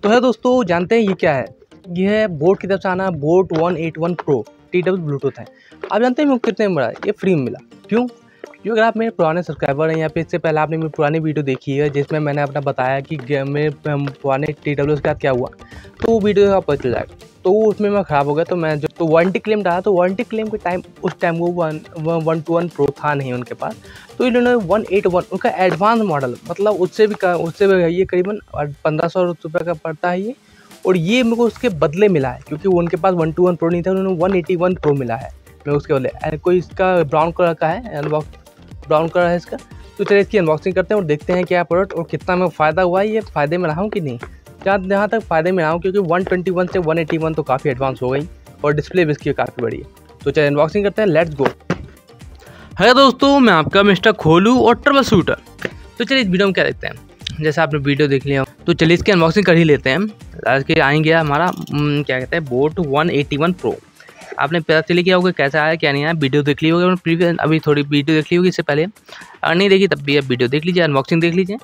तो है दोस्तों, जानते हैं ये क्या है? ये है बोट की तरफ से आना बोट 181 प्रो TW ब्लूटूथ है। आप जानते हैं मेरे को कितने में मिला? ये फ्री में मिला। क्यों? क्योंकि अगर आप मेरे पुराने सब्सक्राइबर हैं या फिर इससे पहले आपने मेरी पुरानी वीडियो देखी है जिसमें मैंने अपना बताया कि मेरे पुराने TW के साथ क्या हुआ, तो वो वीडियो आपको पता चल जाएगा। तो उसमें मैं ख़राब हो गया, तो मैं जो वारंटी क्लेम डाला, तो वारंटी क्लेम के टाइम उस टाइम वो 121 प्रो था नहीं उनके पास, तो इन्होंने 181 उनका एडवांस मॉडल, मतलब उससे भी ये करीबन 1500 रुपये का पड़ता है ये, और ये मेरे को उसके बदले मिला है क्योंकि वो उनके पास 121 प्रो नहीं था, उन्होंने 181 प्रो मिला है मैं उसके बदले। कोई इसका ब्राउन कलर का है, ब्राउन कलर है इसका। तो चलिए इसकी अनबॉक्सिंग करते हैं और देखते हैं क्या प्रोडक्ट और कितना मैं फ़ायदा हुआ है, ये फ़ायदे में रहा हूँ कि नहीं। जहाँ तक फ़ायदे में रहा हूँ, क्योंकि 121 से 181 तो काफ़ी एडवांस हो गई और डिस्प्ले भी इसकी काफ़ी बड़ी है। तो चलिए अनबॉक्सिंग करते हैं, लेट्स गो। है दोस्तों, मैं आपका मिस्टर खोलू और ट्रबल शूटर। तो चलिए इस वीडियो में क्या देखते हैं। जैसे आपने वीडियो देख लिया, तो चलिए इसकी अनबॉक्सिंग कर ही लेते हैं। आज के आएंगे हमारा क्या कहते हैं, बोट 181 प्रो। आपने पता चलिए क्या होगा, कैसा आया क्या नहीं आया, वीडियो देख ली होगी प्रीवियस, अभी थोड़ी वीडियो देख ली होगी इससे पहले। अगर नहीं देखी तब भी आप वीडियो देख लीजिए, अनबॉक्सिंग देख लीजिए।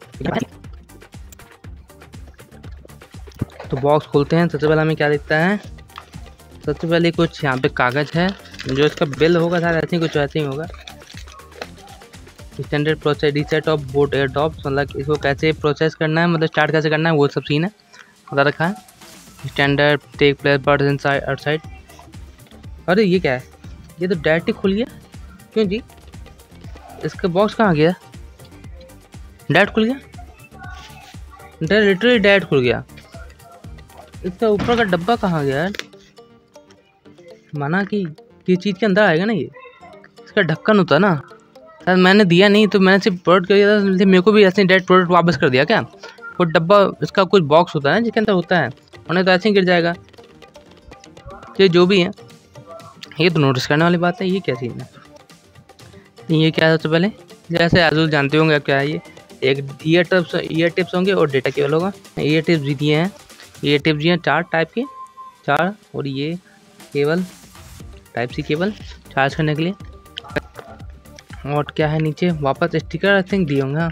तो बॉक्स खोलते हैं। सबसे पहले हमें क्या दिखता है, सबसे पहले कुछ यहाँ पे कागज़ है, जो इसका बिल होगा शायद ऐसे ही कुछ ऐसे ही होगा। Standard process reset of boAt Airdopes, मतलब इसको कैसे प्रोसेस करना है, मतलब स्टार्ट कैसे करना है, वो सब सीन है बता रखा है। Standard tech place birds inside outside. अरे ये क्या है, ये तो डायरेक्ट ही खुल गया। क्यों जी, इसका बॉक्स कहाँ गया? डायरेक्ट खुल गया, लिटरली डायरेक्ट खुल गया। इसका ऊपर का डब्बा कहाँ गया यार? माना कि ये चीज़ के अंदर आएगा ना, ये इसका ढक्कन होता ना, शायद मैंने दिया नहीं, तो मैंने सिर्फ प्रोडक्ट कर दिया था, मेरे को भी ऐसे डायरेक्ट प्रोडक्ट वापस कर दिया क्या? वो डब्बा इसका कुछ बॉक्स होता है जिसके अंदर होता है, उन्हें तो ऐसे ही गिर जाएगा। ये जो भी है, ये तो नोटिस करने वाली बात है। ये क्या सीन है, ये क्या है? सबसे पहले जैसे आजूल जानते होंगे क्या है, ये एक ईयर टिप्स होंगे और डेटा केबल होगा। ईयर टिप्स भी दिए हैं, ईयर टिप्स दिए हैं 4 टाइप के, 4, और ये cable type C cable charge करने के लिए। और क्या है नीचे, वापस स्टिकर आई थिंक दिए होंगे।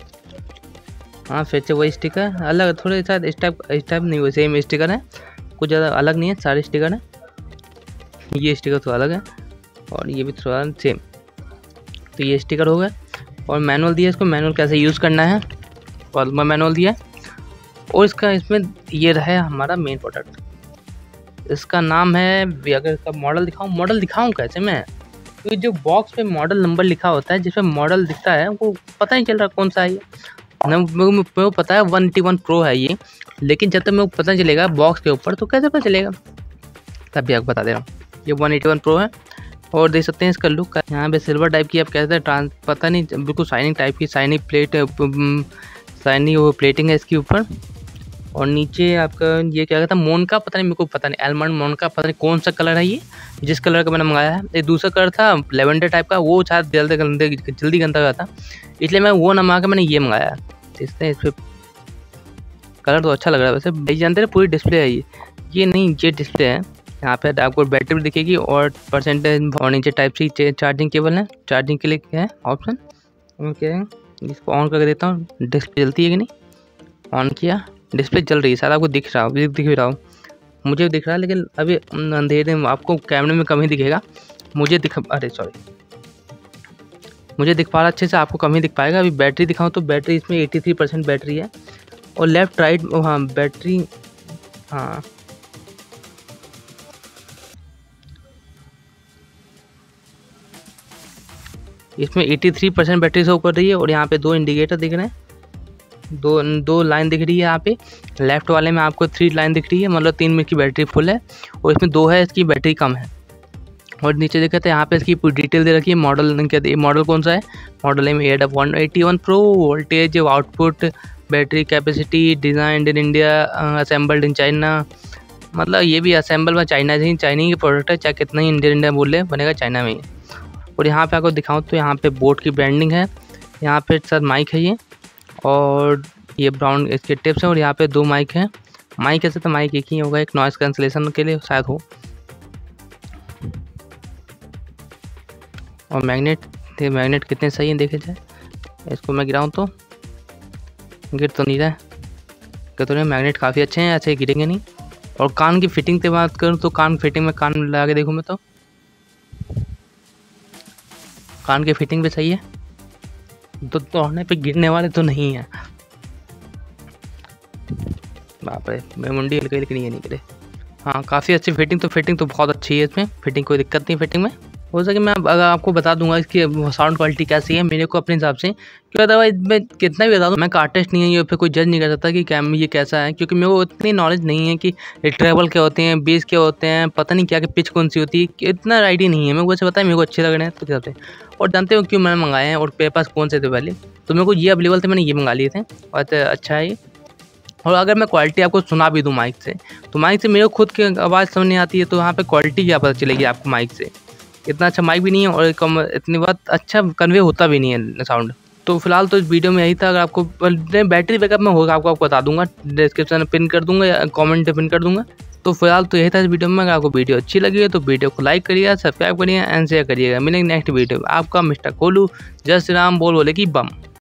हाँ फिर से वही स्टिकर, अलग थोड़े साथ इस टाइप नहीं, वो सेम स्टिकर है, कुछ ज़्यादा अलग नहीं है, सारे स्टिकर है। ये स्टिकर थोड़ा अलग है और ये भी थोड़ा सेम। तो ये स्टिकर हो गया और मैनुअल दिया, इसको मैनुअल कैसे यूज़ करना है और मैनुअल दिया। और इसका इसमें ये रहा हमारा मेन प्रोडक्ट, इसका नाम है, अगर इसका मॉडल दिखाऊं कैसे मैं, क्योंकि जो बॉक्स पे मॉडल नंबर लिखा होता है, जिसमें मॉडल दिखता है, वो पता नहीं चल रहा कौन सा है ये। मेरे को पता है 181 प्रो है ये, लेकिन जब तक मेरे को पता नहीं चलेगा बॉक्स के ऊपर तो कैसे पता चलेगा, तभी आपको बता दे रहा हूँ। ये 181 प्रो है और देख सकते हैं इसका लुक, यहाँ पे सिल्वर टाइप की, आप कहते हैं पता नहीं, बिल्कुल शाइनिंग टाइप की, शाइनिंग प्लेट, शाइनिंग वो प्लेटिंग है इसके ऊपर। और नीचे आपका ये क्या कहता है, मोन का, पता नहीं मेरे को पता नहीं, एलमंड मोन का, पता नहीं कौन सा कलर है ये, जिस कलर का मैंने मंगाया है। एक दूसरा कलर था लेवेंडर टाइप का, वो शायद जल्दी गंदा का था, इसलिए मैं वो ना मंगा के मैंने ये मंगाया। इसने इस पर कलर तो अच्छा लग रहा है वैसे। भाई जानते हैं पूरी डिस्प्ले है ये नहीं, ये डिस्प्ले है। यहाँ पे आपको बैटरी भी दिखेगी और परसेंटेज, और नीचे टाइप सी चार्जिंग केबल है। चार्जिंग के लिए क्या है ऑप्शन, क्या है, इसको ऑन करके देता हूँ, डिस्प्ले जलती है कि नहीं, ऑन किया, डिस्प्ले जल रही है, शायद आपको दिख भी रहा हो, मुझे भी दिख रहा है, लेकिन अभी अंधेरे में आपको कैमरे में कम ही दिखेगा, मुझे दिख पा रहा अच्छे से, आपको कम ही दिख पाएगा। अभी बैटरी दिखाऊं तो बैटरी इसमें 83% बैटरी है और लेफ्ट राइट, हाँ बैटरी, हाँ इसमें 83% बैटरी शो कर रही है। और यहाँ पे 2 इंडिकेटर दिख रहे हैं, दो लाइन दिख रही है। यहाँ पे लेफ्ट वाले में आपको 3 लाइन दिख रही है, मतलब 3 मिनट की बैटरी फुल है, और इसमें 2 है इसकी बैटरी कम है। और नीचे देखते हैं यहाँ पे इसकी पूरी डिटेल दे रखी है। मॉडल कौन सा है, मॉडल है एडब 181 pro, voltage, output, battery capacity, designed in India, assembled in China, मतलब ये भी असेंबल में चाइना से, चाइनीज की प्रोडक्ट है, चाहे कितना ही इंडिया बोले बनेगा चाइना में ही। और यहाँ पे आपको दिखाऊँ तो यहाँ पे बोट की ब्रांडिंग है, यहाँ पे सर माइक है ये, और ये ब्राउन इसके टिप्स हैं, और यहाँ पे 2 माइक हैं। माइक ऐसे तो माइक एक ही होगा, एक नॉइस कैंसलेशन के लिए शायद हो। और मैग्नेट कितने सही हैं देखे जाए, इसको मैं गिराऊँ तो गिर तो नहीं रहा है, कहते हैं मैग्नेट काफ़ी अच्छे हैं, ऐसे गिरेंगे नहीं। और कान की फिटिंग से बात करूँ तो कान फिटिंग में कान लगा के देखूँ मैं तो कान की फिटिंग भी सही है, तो तोड़ने पे गिरने वाले तो नहीं है। बाप रे, मैं मुंडी हिल गई लेकिन ये नहीं गिरे। हाँ काफ़ी अच्छी फिटिंग तो बहुत अच्छी है इसमें, फिटिंग कोई दिक्कत नहीं फिटिंग में। हो सके मैं अगर आपको बता दूंगा इसकी साउंड क्वालिटी कैसी है मेरे को अपने हिसाब से, क्योंकि अदरवाइज मैं कितना भी बता दूँ, मैं आर्टिस्ट नहीं है ये, फिर कोई जज नहीं कर सकता कि क्या ये कैसा है, क्योंकि मेरे को इतनी नॉलेज नहीं है कि ट्रेबल क्या होते हैं, बेस क्या होते हैं, पता नहीं क्या कि पिच कौन सी होती है, इतना आइडिया नहीं है मेरे को। वैसे पता है मेरे को अच्छे लग रहे हैं तो हिसाब से, और जानते हो क्यों मैंने मंगाए हैं और मेरे पास कौन से थे पहले, तो मेरे को ये अवेलेबल थे, मैंने ये मंगा लिए थे और अच्छा है ये। और अगर मैं क्वालिटी आपको सुना भी दूँ माइक से, तो माइक से मेरे खुद की आवाज़ समझ नहीं आती है, तो वहाँ पे क्वालिटी क्या पता चलेगी आपको माइक से। इतना अच्छा माइक भी नहीं है और कम इतनी बात अच्छा कन्वे होता भी नहीं है साउंड। तो फिलहाल तो इस वीडियो में यही था। अगर आपको बैटरी बैकअप में होगा आपको बता दूंगा, डिस्क्रिप्शन में पिन कर दूंगा या कमेंट में पिन कर दूंगा। तो फिलहाल तो यही था इस वीडियो में। अगर आपको वीडियो अच्छी लगी है तो वीडियो को लाइक करिएगा, सब्सक्राइब करिएगा एंड शेयर करिएगा। मिलेंगे नेक्स्ट वीडियो में। आपका मिस्टर कोलू। जय श्री राम, बोल बोले कि बम।